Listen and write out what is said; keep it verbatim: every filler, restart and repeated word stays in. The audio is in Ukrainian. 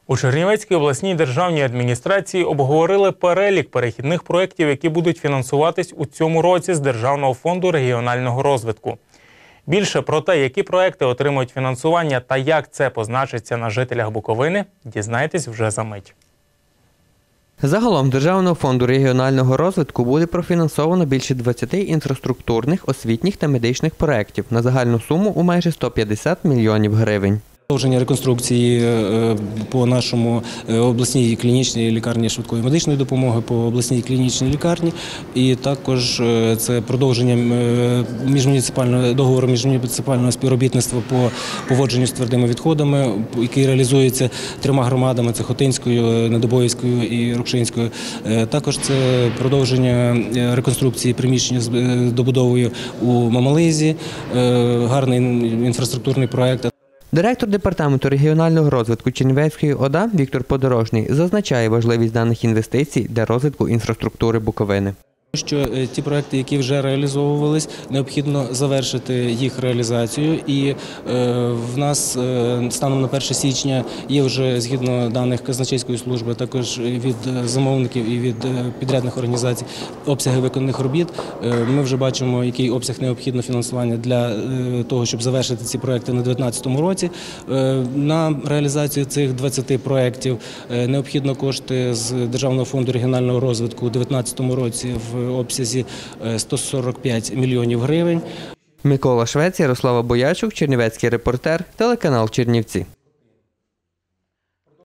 У Чернівецькій обласній державній адміністрації обговорили перелік перехідних проєктів, які будуть фінансуватись у цьому році з Державного фонду регіонального розвитку. Більше про те, які проєкти отримують фінансування та як це позначиться на жителях Буковини, дізнаєтесь вже за мить. Загалом Державного фонду регіонального розвитку буде профінансовано більше двадцяти інфраструктурних, освітніх та медичних проєктів на загальну суму у майже сто п'ятдесят мільйонів гривень. Продовження реконструкції по нашому обласній клінічній лікарні швидкої медичної допомоги, по обласній клінічній лікарні. І також це продовження міжмуніципального договору міжмуніципального співробітництва по поводженню з твердими відходами, який реалізується трьома громадами – це Хотинською, Недобоївською і Рокшинською. Також це продовження реконструкції приміщення з добудовою у Мамализі, гарний інфраструктурний проєкт. Директор Департаменту регіонального розвитку Чернівецької ОДА Віктор Подорожній зазначає важливість даних інвестицій для розвитку інфраструктури Буковини. Що ті проекти, які вже реалізовувались, необхідно завершити їх реалізацію. І в нас станом на перше січня є вже, згідно даних казначейської служби, також від замовників і від підрядних організацій, обсяги виконаних робіт. Ми вже бачимо, який обсяг необхідно фінансування для того, щоб завершити ці проекти на дві тисячі дев'ятнадцятому році. На реалізацію цих двадцяти проєктів необхідно кошти з Державного фонду регіонального розвитку у дві тисячі дев'ятнадцятому році в обсязі сто сорок п'ять мільйонів гривень. Микола Швець, Ярослава Боячук, Чернівецький репортер, телеканал Чернівці.